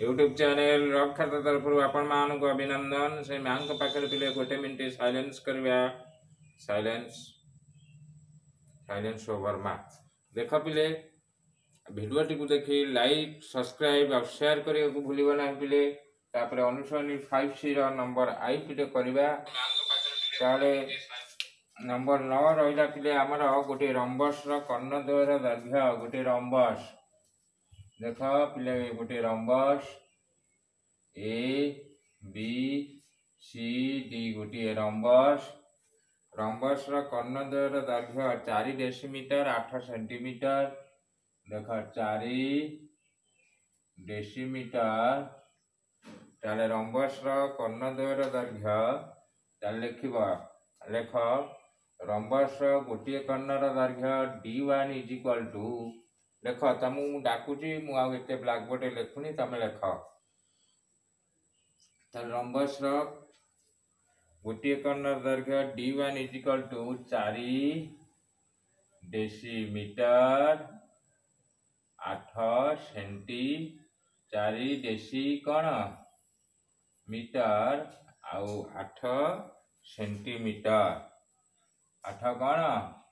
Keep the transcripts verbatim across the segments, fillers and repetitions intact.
YouTube channel rock खाता तरफ आपण मान को अभिनंदन। से मां को पाखरे पिले गोटे मिनिट साइलेंस करवा। साइलेंस साइलेंस ओवर मा देख पिले वीडियो टी को देखि लाइक सब्सक्राइब और शेयर करने को भूलिबा ना पिले। तापर अनुसरणी फाइव सी रो नंबर आई पिले करबा ताले नंबर नौ रहिला पिले हमर गोटे रंबस रो कर्णद्वयर दैर्घ्य गोटे रंबस देख पिले गोटे rhombus A B C D गोटे रंबस रंबस रो कर्णद्वयर दैर्घ्य चार डेसीमीटर आठ सेंटीमीटर देख चार डेसीमीटर ताले रंबस रो कर्णद्वयर दैर्घ्य ताले लिखिबा लेख रंबस गोटे कर्णर दैर्घ्य D one is equal to लेख तुम डाकुची मुझे ब्लैक बोर्ड लिखुनी तुम लेख रंबस गोटे कर्णर दैर्घ्य D one is equal to चार डेसीमीटर आठ सेंटी चार डेसी कौन मीटर आउ आठ सेंटीमीटर आठ कौन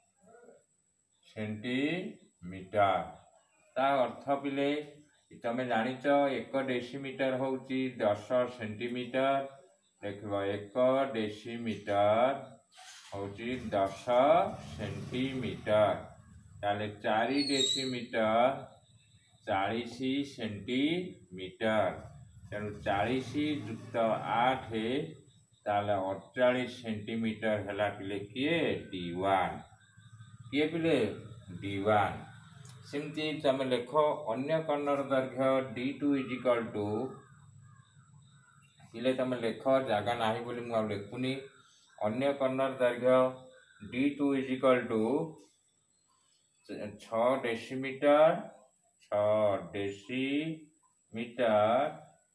सेंटीमीटर ता अर्थ पिले तुम जानिच एक डेसीमीटर हूँ दस सेंटीमीटर देख एक डेसीमीटर हूँ दस सेंटीमीटर ताले चार डेसीमीटर चालीस सेंटीमीटर तेणु चालीस युक्त आठ ताले अड़चाश सेंटीमीटर है पिले किए डी वन किए पिले डी वन सेमती तुम लेख अन्य कर्णर दैर्घ्य D two is equal to पिले तुम लेख जगह ना बोली मुझे लिखुनी अन्य कर्णर दैर्घ्य D two is equal to छ डेसीमीटर छ डेसीमीटर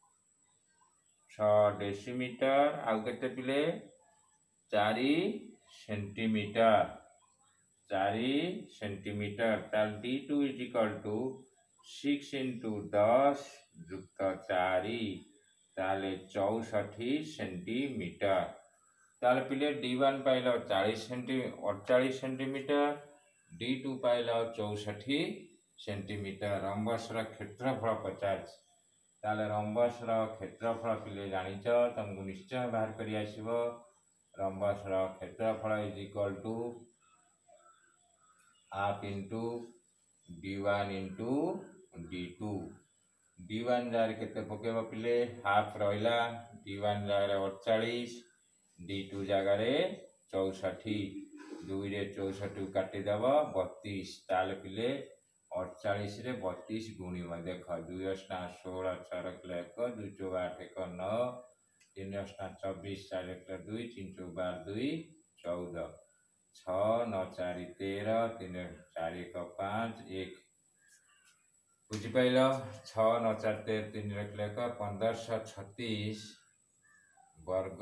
छ डेसीमीटर आउ केते पिले चार सेंटीमीटर चार सेंटीमीटर ताल D two is equal to six into दस युक्त चार ताले चौसठी सेंटीमीटर ताल पिले डी वन पाइल चालीस सेंटी अड़चाश सेंटीमीटर डी टू पाइल चौसठी सेंटीमीटर रंबस क्षेत्रफल पचास ताले रंबस क्षेत्रफल पिले जानिच तुमको निश्चय बाहर कर आसब रंबस क्षेत्रफल is equal to half into D one into D two D one जार के पकेब पिले हाफ रहा डी वन जगह अड़चाश डी टू जगार चौसठी दुई रे चौसठी काटिदेव बतीस ताल पिले अड़चाश बतीस गुणिम देख दुई अष्टा षोल छः एक दुई चौबा आठ एक नौ तीन अष्टा चौबीस चार एक दुई तीन चौबा दुई चौदह छ नौ चार तेरह तीन चार एक पाँच एक बुझिपाल छ नौ चार तेरह तीन एक एक पंदर सौ छत्तीस वर्ग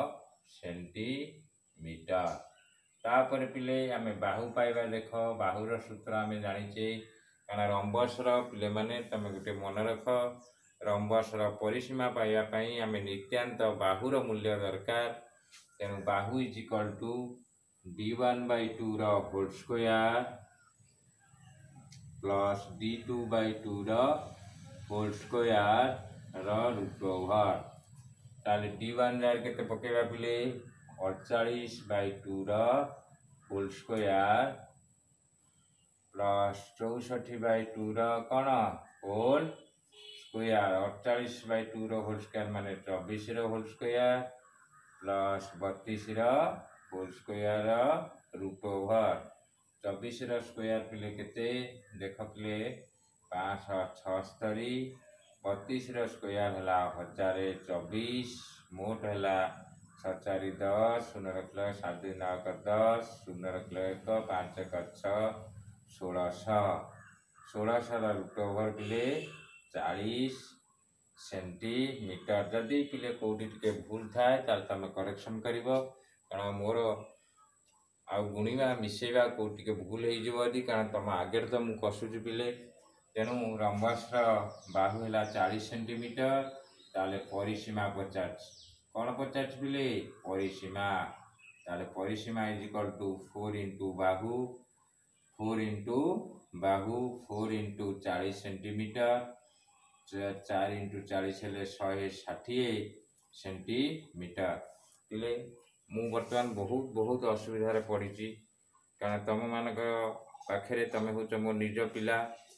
सेंटीमीटर तापर पिले आम बाहु पाइबा देख बाहुर सूत्र आम जाचे कारण रंबस पिले माने तुम गोटे मन रख रंबस परिसीमा पाइबापी आम नित्यांत बाहुर मूल्य दरकार तेणु बाहु is equal to D one by two रोल square plus D two by two रोल स्क्वायर रूट ओवर ताले डी वन जार के पकेबा पिले अड़चाश बाई टू रोल स्क्वायर प्लस चौसठी बाई टू कौन होल स्क्वायर अड़चाश बाई टू रोल स्क्वायर माने चौबीस होल स्क्वायर प्लस बतीस होल स्क्वायर रूट ओवर चौबीस स्क्वायर पिले केते देख पिले पाँच छस्तरी बतीस स्क्वायर है हजार चौबीस मोट है छचार दस शून्य रख सात दुई नौ एक दस शून्य रख एक पाँच एक षोलश षोलश रूट ओवर पिले चालीस सेंटीमीटर जदि पिले कौटी टे भूल थाए तुम करेक्शन कर कारण मोर आ गुणिबा मिसेबा कौटी भूल हो कारण तुम आगे तो मुझे कसुची पिले तेणु रंबसर बाहु है चालीस सेंटीमीटर ताले परिसीमा पचास कौन पचास पिले परिसीमा ताले परिसीमा is equal to four into बाहु फोर इंटू बाहु फोर इंटू चालीस सेंटीमीटर चार इंटू चालीस हेले शहे षाठिए सेंटीमीटर पिले मु बर्तमान बहुत बहुत असुविधार पड़ी कारण तुम मान पाखे तुम हूँ मो निज पिला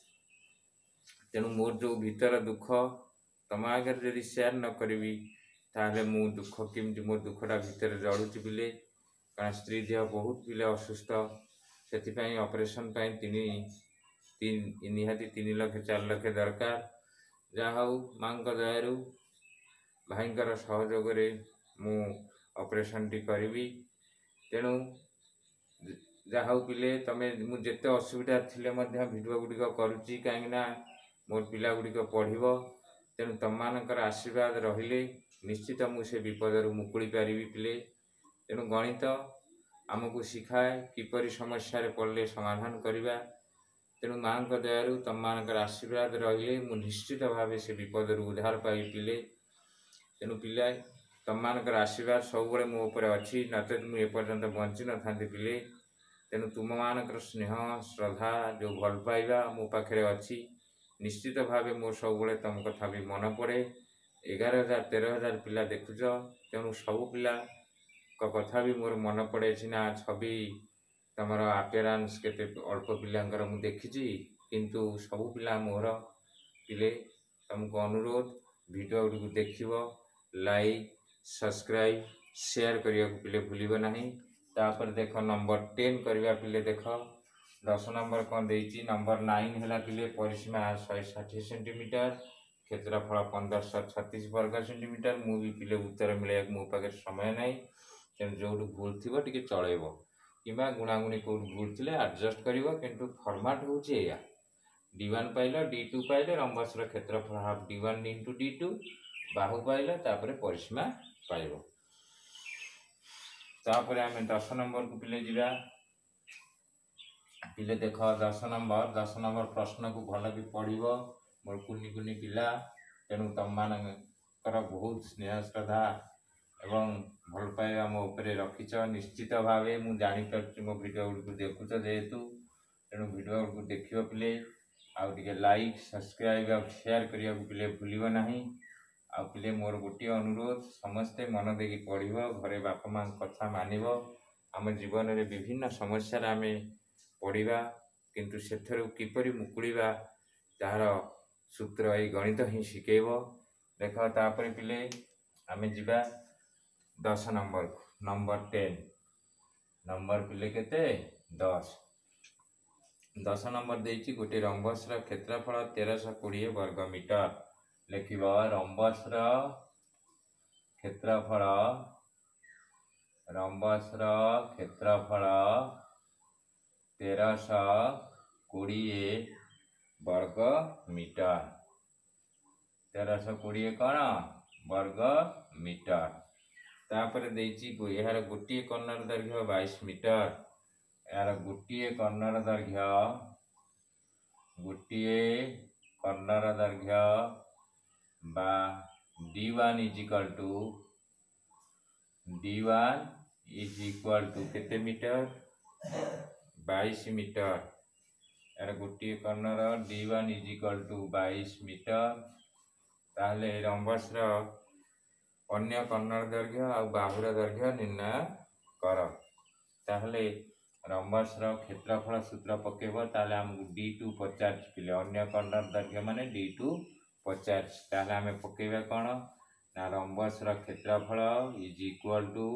तेणु मोर जो भीतर दुख तुम आगे जब सेयार न करी ताहले मु दुख केमती मो दुखटा भितर जड़ुची पिले कारण स्त्री देह बहुत पिले असुस्थ से ऑपरेशन तीन तीन निहाती तीन लक्ष चार लक्ष दरकार जहा हूँ माँ दयारू भाईंकर सहयोग मु ऑपरेशन टी करी तेणु जहा हूँ पिले तमें मुझे असुविधा थिले भिडियो गुड़िक करुच्ची कहीं मोर पिला गुड़िक पढ़ तेणु तुम मानकर आशीर्वाद रहिले निश्चित मुझे विपदर मुकुड़ी पारि पिले तेणु गणित आमको शिखाए किपरि समस्या पड़े समाधान करवा तेणु माँ दयारू तुम मानकर आशीर्वाद रहिले मु निश्चित भाव से विपदर उद्धार पाई पिले तेणु पिला तुम मानकर आशीर्वाद सब मो उपर अच्छी नचेत मुझे एपर्यंत बंची न था पिले तेणु तुम मानकर स्नेह श्रद्धा जो भल पाइबा मो पाखे अच्छी निश्चित भाव मोर सब तुम कथा भी मन पड़े एगार हजार तेरह हजार पिला देखुच तेणु सब पिला कथा भी मोर मन पड़े सीना छवि तुम आपेरांस के अल्प पिलांकर मु देखी किंतु सब पिला मोर पिले तुमको अनुरोध वीडियो गुड़ी देखिव लाइक सब्सक्राइब शेयर करने को पिले भूल ना तापर देख नंबर टेन करवा पिले देख दस नंबर कौन देती नंबर नाइन है पिले परिसीमा शहे षाठी सेंटीमीटर क्षेत्रफल पंद्रह छत्तीस वर्ग सेंटीमीटर मु भी पिले उत्तर मिले मो पाखे समय ना तेणु जो भूल थी टे चल कि गुणागुणी कौट भूल थे आडजस्ट कर किंतु फर्माट हूँ डी वन पाइल डी टू पाइल रंबसर क्षेत्रफल half D one into D two बाहु पाइल तापर परिसीमा पाइब तापर आम दस नंबर को पिले जा पिले देख दस नंबर दस नंबर प्रश्न को भल भी पढ़ मोर कुनी कुनी पिला तेणु तुम मानकर बहुत स्नेह श्रद्धा एवं भल पाइबा मो उपरे रखिच निश्चित भाव मुझे जापर मो वीडियो गुड़ी देखुच जेहेतु तेणु वीडियो गुड़ी देख पिले आउ टे लाइक सब्सक्राइब और शेयर करने को पिले भूल ना आ पिले मोर गोटे अनुरोध समस्ते मन देकी पढ़ घरे बापा माँ कथा मान आम जीवन में विभिन्न समस्या आम पढ़ा किंतु से किपरि मुकुड़ा तार सूत्र ये गणित ही शिखेब देख तापर पिले आम जा दस नंबर नंबर टेन नंबर पिले केते दस दस नंबर देती गोटे रंबसर क्षेत्रफल तेरह सौ कोड़े वर्ग मीटर लिख रंबसर क्षेत्रफल रंबसर क्षेत्रफल तेरह सौ कोड़े वर्ग मीटर तेरह सौ कोड़े कौन वर्ग मीटर तापर देती यार गोटे कर्णर दैर्घ्य बाईस मीटर यार गोटे कर्णर दैर्घ्य गोटे कर्णर दैर्घ्य बा D one is equal to D one is equal to केते मीटर बाईस मीटर यार गोटे कर्णर D one is equal to बाईस मीटर ताहले रंबसर अन्य कर्णर दैर्घ्य और बाहुर दैर्घ्य निर्णय कर ताहले रंबसर क्षेत्रफल सूत्र पकेब ताहले आमको डी टू पचास पिले अन्य कर्णर दैर्घ्य माने डी टू पचास ताहले आम पकेबा कौन ना रंबसर क्षेत्रफल इज इक्वल टू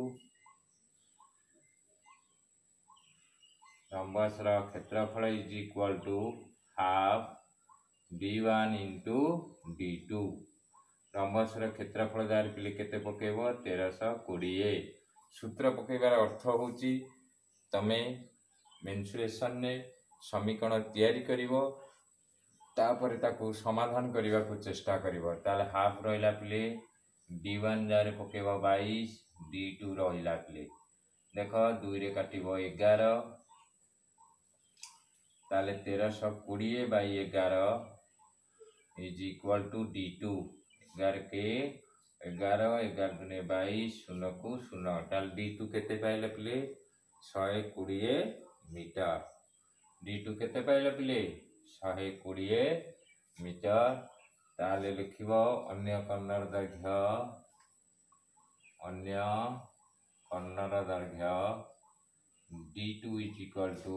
रंबसर क्षेत्रफल is equal to half D one into D two रंबसर क्षेत्रफल जार पिले केते पकेब तेरह सौ कोड़े सूत्र पकेबार अर्थ हूँ तमे मेन्सुरेशन ने समीकरण तैयारी करिवो तापर ताकू समाधान करने को चेष्टा करिवो ताले हाफ रहिला पिले डी वन जार पकेब बाईस डी टू रहिला पिले देख दुई रे काटिबो एगार ताले तेरह सौ कोड़े बाई एगारह is equal to D two एगार के एगारह एगार दुने बाईस शून्य को शून्य ताले डी टू केते पाइले पिले शहे कोड़े मीटर डी टू केते पाइले पिले शहे कोड़े मीटर ताले लिखिबो अन्य कर्णर दैर्घ्य अन्य कर्णर दैर्घ्य D two is equal to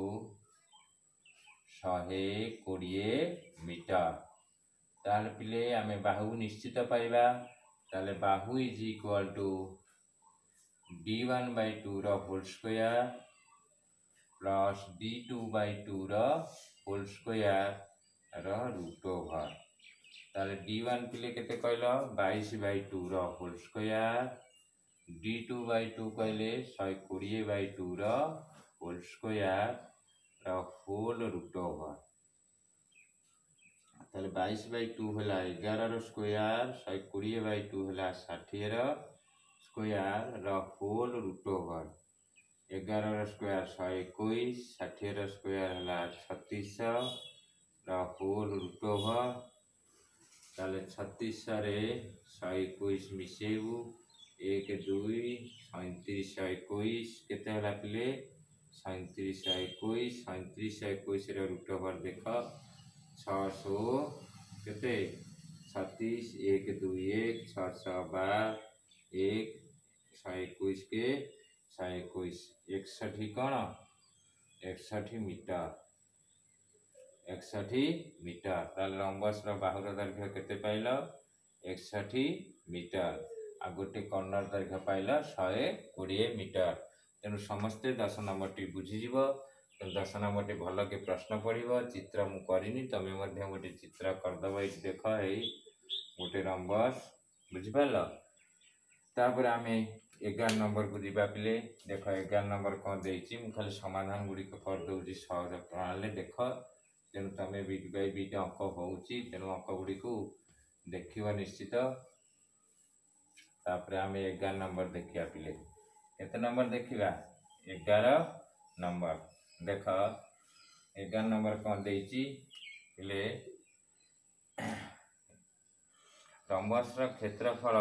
शहे कोड़े मीटर ताले पिले आमे बाहु निश्चित पाइबा ताले बाहु is equal to D one by two रो whole square plus D two by two रो होल स्क्वायर रो रूट ओवर ताले डी वन पिले केते कहलो बाईस बाई टू रो whole square D two by two कहले शहे कोड़े बाई टू रो होल स्क्वायर रो होल रूट ओवर ताले बाईस बाई टू होला एगारह रो स्क्वायर शहे कोड़े बाई टू होला षाठी रो स्क्वायर रो होल रूट ओवर एगारह रो स्क्वायर शहे इक्कीस षाठी रो स्क्वायर होला छत्तीस रो होल रूट ओवर ताले छत्तीस रे शहे इक्कीस मिसेबू एक दुई सैंतीस इक्कीस केते होला पिले सैंतीस इक्कीस सैंतीस इक्कीस रो रूट ओवर देख छः सौ केते छत्तीस एक दुई एक छः सौ बार एक शहे इक्कीस के शहे इक्कीस एकसठी कौन एकसठी मीटर एकसठी मीटर ताले रंबस रो बाहुर दैर्घ्य केते पाइल एकसठी मीटर आ गोटे कर्णर दैर्घ्य पाइल शहे कोड़े मीटर तेणु समस्ते दस नंबर टी बुझीज दस नंबर टी भल के प्रश्न पढ़ चित्र मु करनी तमें गोटे चित्र करदेव ये देख है गोटे रंबस बुझिपार तापर आम एगार नंबर को जीवा पिले देख एगार नंबर कौन देती मुझे खाली समाधान गुड़िक करदे सहज प्रणाली देख तेणु तुम बीट बाई बीट अंक हो तेणु अंक गुड़ी को देख निश्चित तापर आम एगार नंबर देखा पिले केते नंबर देखा एगार नंबर देख एगार नंबर कौन देती पिले रंबस क्षेत्रफल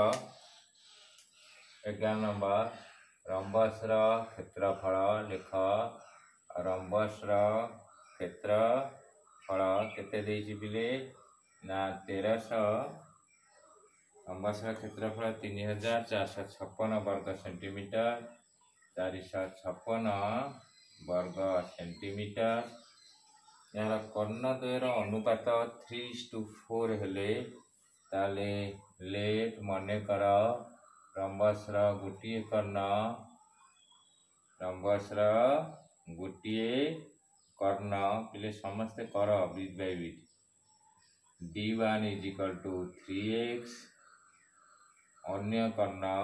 एगार नंबर रंबस क्षेत्रफल लिख रंबस क्षेत्रफल केते देती पिले ना तेरह सौ रंबस क्षेत्रफल तीन हजार चार सौ छप्पन वर्ग सेंटीमीटर चार सौ छप्पन वर्ग सेंटीमीटर यार कर्णद्वयर अनुपात थ्री टू फोर हेले ताले लेट मने कर रंबस गोटे कर्ण रंबस गोटे कर्ण पिले समस्ते कर बीट बाई बीट D one is equal to three X अन्य कर्ण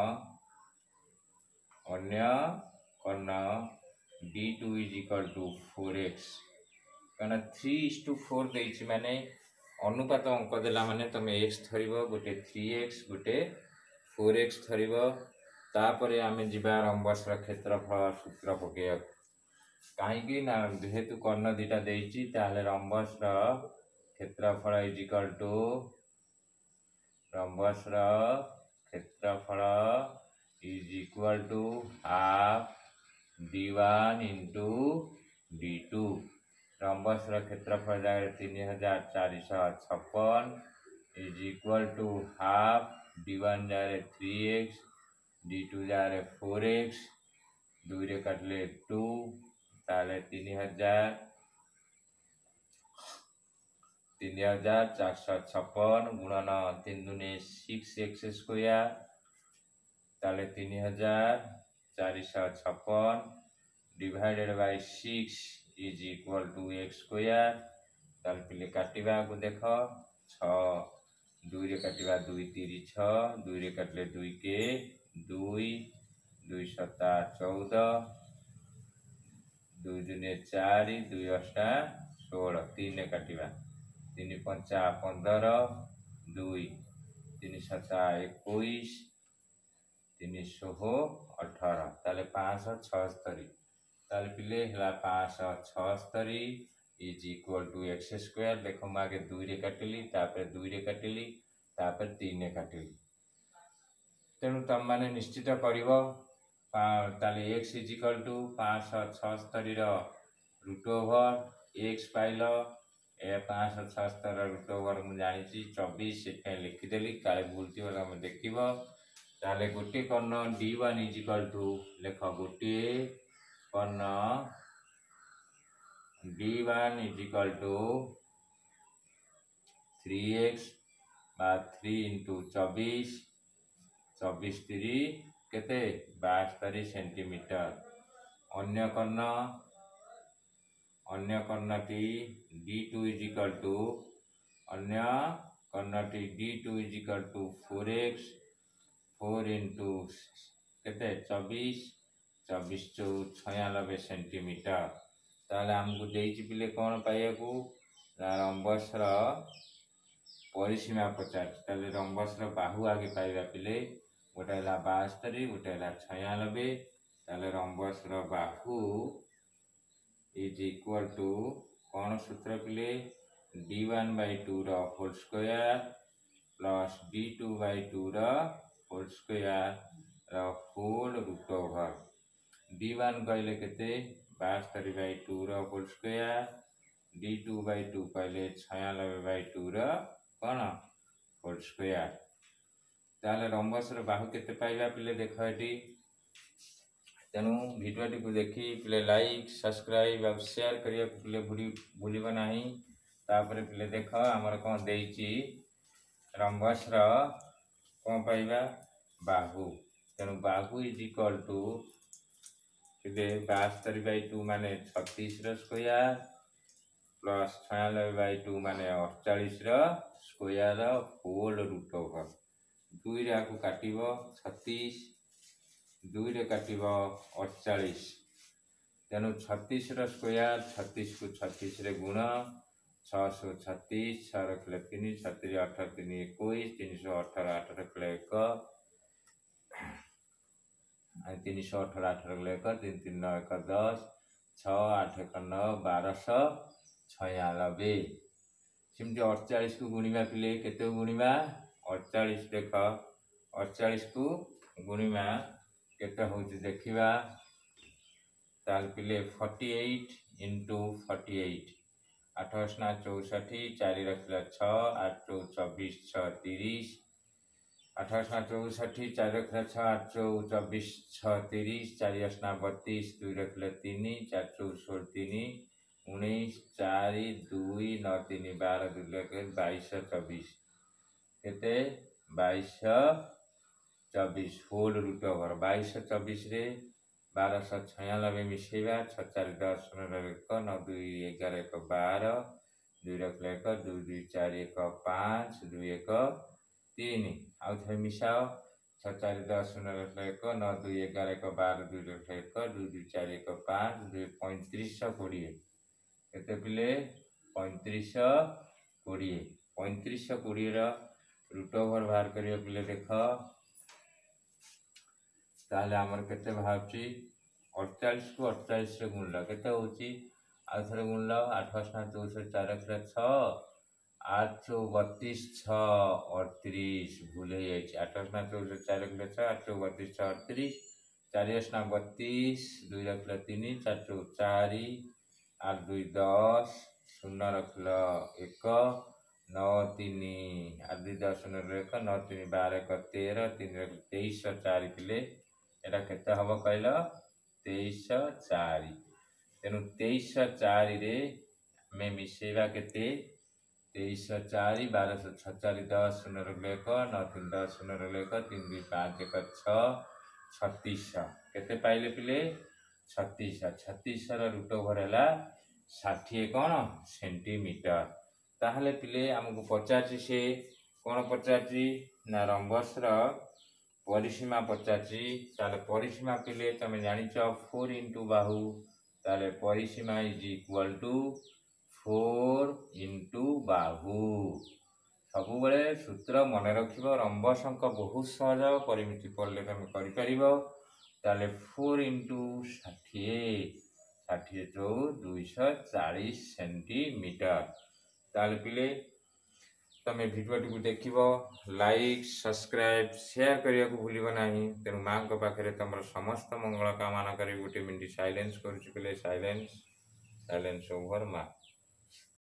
अन्य कर्ण D two is equal to four X कहना थ्री इज टू फोर देती माने अनुपात अंक देला माने तुम एक्स थर गोटे थ्री एक्स गोटे फोर एक्स थर तापर आम जा रंबस क्षेत्रफल सूत्र पकड़ कहीं ना जेहेतु कर्ण दुटा देती रंबस क्षेत्रफल इज इक्वल टू रंबस क्षेत्रफल is equal to half D one into D two rhombus क्षेत्रफल जाए तीन हजार चार सौ छप्पन is equal to half D one जाए थ्री एक्स डी टू जाए फोर एक्स दुई काटले टू ताले तीन हजार तीन हजार चार सौ छप्पन गुणन तीन दुने सिक्स एक्स स्क्वायर ताले तीन हजार चार सौ छप्पन divided by six is equal to X square ताले पिले काटिबा को देख छ दुई रे काटिबा दुई तीन छ दुई रे काटले दुई के दुई दुई सता चौदह दुई दुने चार दुई अष्टा षोल तीन काटिबा तीन पंचा पंदर दुई तीन सता इक्कीस तीन शह अठारह ताले पाँच छस्तरी ताले पिले हला पाँच छस्तरी is equal to X square. देख मुझे आगे दुई रे काटिली तापर दुई रे काटिली तापर तीन रे काटिली तेणु तुम मैंने निश्चित कर एक्स इज इक्वल टू पाँच छस्तरी रुट ओवर एक्स पाइल ए पाँच छस्तर रुट ओवर मुझे जानी चौबीस से लिखिदेली काले भूल थी तुम देख ताले गोटे कर्ण D one is equal to लेख गोटे कर्ण D one is equal to three X बा थ्री इंटू चौबीस चौबीस तीरी केते बास्तरी सेंटीमीटर। अन्य कर्ण अन्य कर्णटी D two is equal to अन्य कर्णटी D two is equal to four X four into केते चौबीस चौबीस चौ छयानबे सेंटीमीटर। ताले आमको देइछि पिले कौन पाइबाकू रंबसर परिसीमा पचास ताले रंबसर बाहु आगे पाइबा पिले गोटे है बास्तरी गोटे है छयानबे ताले रंबसर बाहु इज इक्वल टू कौन सूत्र पिले डी वन बै टू रोल square plus D two by two रोल square whole root over D one कहले केते बास्तरी बै टू रोल square D two by two कहले छयानबे बै टू कौन होल स्क्वायर। ताले रंबसर बाहु केते पाइबा पिले देख ये तेणु भिडियोटी को देखी पिले लाइक सब्सक्राइब और शेयर करिया पिले भूलिब नहीं। तापर पिले देख आमर कौन देइछि रंबसर कौन पाइबा बाहु तेणु बाहु इज इक्वल टू पिले बास्तरी बै टू माने छत्तीस स्क्वायर प्लस छयानबे बै टू माने अड़तालीस स्क्वायर होल रूट ओवर दुई रे आपको काटिब छत्तीस दुई रे काटिब अड़तालीस तेणु छत्तीस स्क्वायर छत्तीस को छत्तीस रे गुण छःश छत्तीस छः रखिले तीन छत्तीस अठर तीन एक तीन सौ अठर आठ रखिले एक तीन सौ अठर आठ रखिले एक तीन तीन नौ एक दस छः आठ एक नौ बारश छयानबे सेमती अड़तालीस को गुणिबा पिले केते गुणिबा अड़तालीस देख अड़तालीस को गुणिबा केते होउछि देखिबा ताल पिले forty eight into forty eight आठ असना चौसठी चारि रखिला छः आठ चौ चौबीस छः तीस आठ असना चौसठी चारि रखिला छः आठ चौ चौबीस छः तीस चारि असना बत्तीस दुई रखिले तीन चार चौ षोल तीन उन्नीस चारि दुई नौ तीन बारह दुई बाईस चौबीस केते बाईस चौबीस होल रूट ओवर बाईस चौबीस रे बारश छयानबे मिसेबा छः चार दस एक नौ दुई एगार एक बारह दुई रखिले एक दुई दुई चार एक पाँच दुई एक तीन आउ थे मिसाओ छः चार दस रखिले एक नौ दुई एगार एक बारह दुई रखिले एक दुई दुई चार एक पाँच दुई पैंतीस कोड़े केते पिले पैंतीस कोड़े पैंतीस कोड़े रूट ओवर बाहर करिए पिले देख ताले आमर केते बाहरची अड़तालीस को अड़तालीस से गुणल केते होची आउ थे गुणल आठ असना चौसठ चार रखिले छः आठ चौ बत्तीस छः अड़तीस भूल हो जाए आठ असना चौसठ चार रखिले छः आठ चौ बत्तीस छः अड़तीस चार असना बत्तीस दुई रखिले तीन चार चौ चार आठ दुई दस शून्य रखिल एक नौ तीन आठ दुई दस शून्य एक नौ तीन बारह एक तेरह तीन तेईस चार पिले एटा केते हम कहल तेईस चार तेणु तेईस चार आम मिसेबा केते तेईस चार बारह छचार दस शून्य रखिले एक नौ तीन दस शून्य रखिले एक तीन दुई पाँच एक छः छत्तीस केते पाइले पिले छत्तीस छत्तीस रूट ओवर है षाठी कौन सेंटीमीटर। ताहले पिले आमको पचार से कौन पचार ना रंबसर परिसीमा पचार ताले परिसीमा पिले तुम जानिच फोर इंटू बाहु ताले परिसीमा is equal to four into बाहु सब बेले सूत्र मन रख रंबस अंक बहुत सहज परिमिति पढ़ले तुम कर फोर इंटू षाठी ଷାଠିଏ ଚଉ ଦୁଇଶହ ଚାଳିଶ ସେଣ୍ଟିମିଟର। ତାହେଲେ ପିଲେ ତମେ ଭିଡ଼ିଓଟିକୁ ଦେଖିବ, ଲାଇକ୍ ସବସ୍କ୍ରାଇବ୍ ସେୟାର କରିବାକୁ ଭୁଲିବ ନାହିଁ। ତେଣୁ ମାଙ୍କ ପାଖରେ ତମର ସମସ୍ତ ମଙ୍ଗଳ କାମନା କରି ଗୋଟେ ମିନିଟ୍ ସାଇଲେନ୍ସ କରୁଛି ପିଲେ। ସାଇଲେନ୍ସ ସାଇଲେନ୍ସ ଓଭର ମା।